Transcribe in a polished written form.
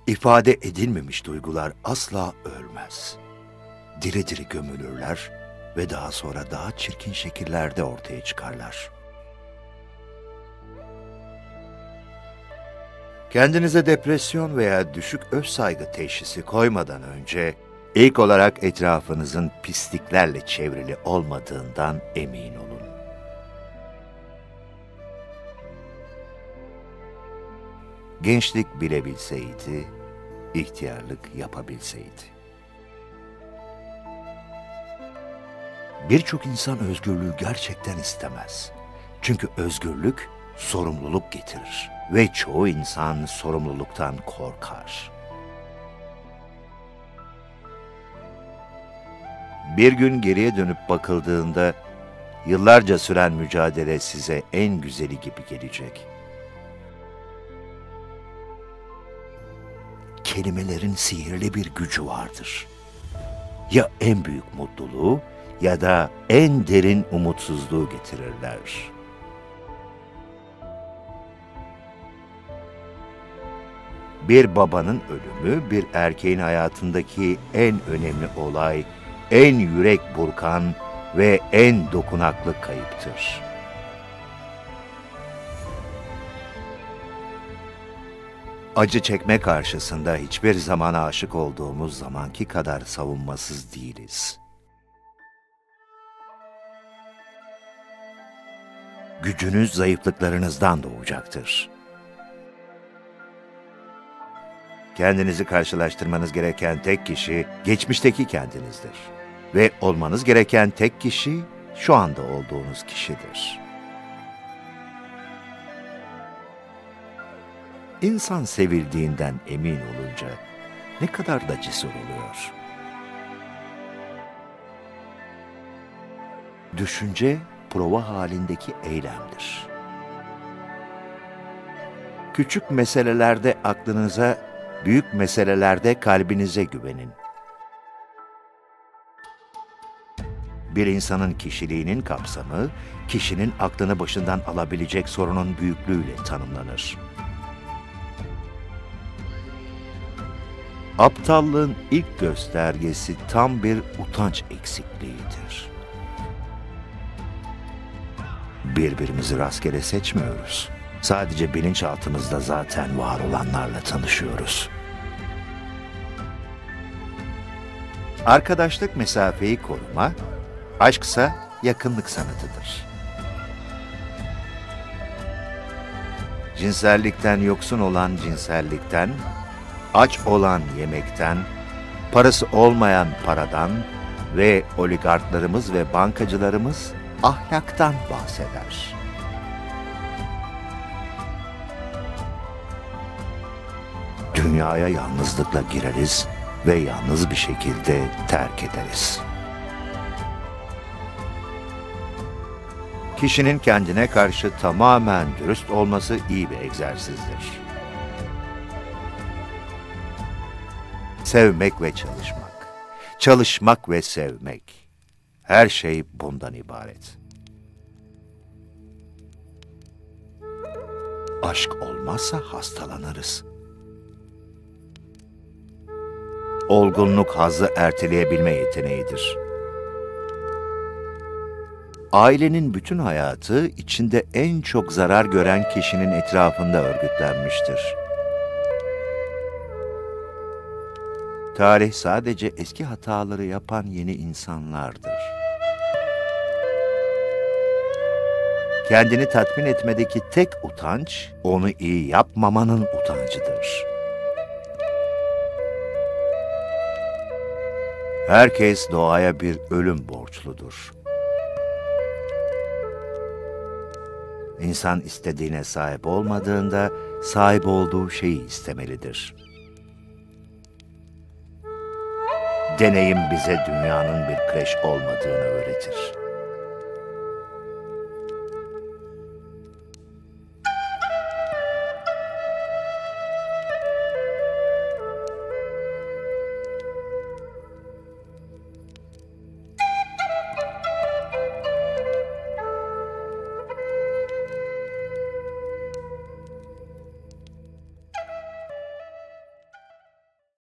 İfade edilmemiş duygular asla ölmez. Diri diri gömülürler ve daha sonra daha çirkin şekillerde ortaya çıkarlar. Kendinize depresyon veya düşük öz saygı teşhisi koymadan önce ilk olarak etrafınızın pisliklerle çevrili olmadığından emin olun. Gençlik bilebilseydi, ihtiyarlık yapabilseydi. Birçok insan özgürlüğü gerçekten istemez. Çünkü özgürlük sorumluluk getirir ve çoğu insan sorumluluktan korkar. Bir gün geriye dönüp bakıldığında yıllarca süren mücadele size en güzeli gibi gelecek. Kelimelerin sihirli bir gücü vardır. Ya en büyük mutluluğu ya da en derin umutsuzluğu getirirler. Bir babanın ölümü bir erkeğin hayatındaki en önemli olay, en yürek burkan ve en dokunaklı kayıptır. Acı çekme karşısında hiçbir zaman aşık olduğumuz zamanki kadar savunmasız değiliz. Gücünüz zayıflıklarınızdan doğacaktır. Kendinizi karşılaştırmanız gereken tek kişi geçmişteki kendinizdir. Ve olmanız gereken tek kişi şu anda olduğunuz kişidir. İnsan sevildiğinden emin olunca ne kadar da cesur oluyor. Düşünce prova halindeki eylemdir. Küçük meselelerde aklınıza, büyük meselelerde kalbinize güvenin. Bir insanın kişiliğinin kapsamı, kişinin aklını başından alabilecek sorunun büyüklüğüyle tanımlanır. Aptallığın ilk göstergesi tam bir utanç eksikliğidir. Birbirimizi rastgele seçmiyoruz. Sadece bilinçaltımızda zaten var olanlarla tanışıyoruz. Arkadaşlık mesafeyi koruma, aşksa yakınlık sanatıdır. Cinsellikten yoksun olan cinsellikten, aç olan yemekten, parası olmayan paradan ve oligarklarımız ve bankacılarımız ahlaktan bahseder. Dünyaya yalnızlıkla gireriz ve yalnız bir şekilde terk ederiz. Kişinin kendine karşı tamamen dürüst olması iyi bir egzersizdir. Sevmek ve çalışmak, çalışmak ve sevmek, her şey bundan ibaret. Aşk olmazsa hastalanırız. Olgunluk hazzı erteleyebilme yeteneğidir. Ailenin bütün hayatı içinde en çok zarar gören kişinin etrafında örgütlenmiştir. Tarih sadece eski hataları yapan yeni insanlardır. Kendini tatmin etmedeki tek utanç, onu iyi yapmamanın utancıdır. Herkes doğaya bir ölüm borçludur. İnsan istediğine sahip olmadığında sahip olduğu şeyi istemelidir. Deneyim bize dünyanın bir kreş olmadığını öğretir.